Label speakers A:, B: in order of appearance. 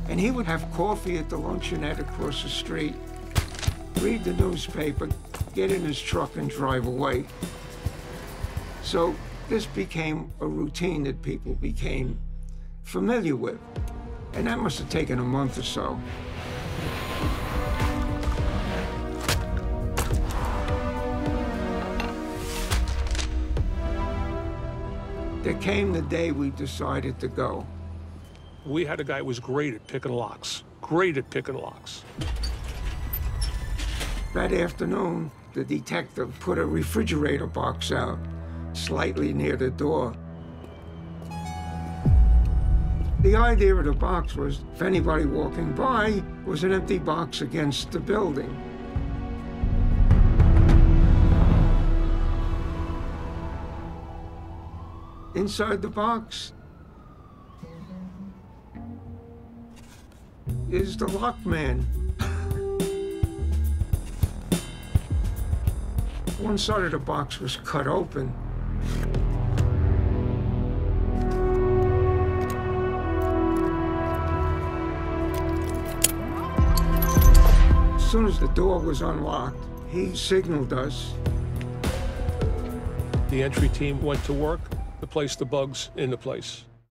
A: And he would have coffee at the luncheonette across the street, read the newspaper, get in his truck and drive away. So this became a routine that people became familiar with. And that must have taken a month or so. There came the day we decided to go.
B: We had a guy who was great at picking locks. Great at picking locks.
A: That afternoon, the detective put a refrigerator box out, slightly near the door. The idea of the box was, if anybody walking by, was an empty box against the building. Inside the box is the lock man. One side of the box was cut open. As soon as the door was unlocked, he signaled us.
B: The entry team went to work to place the bugs in the place.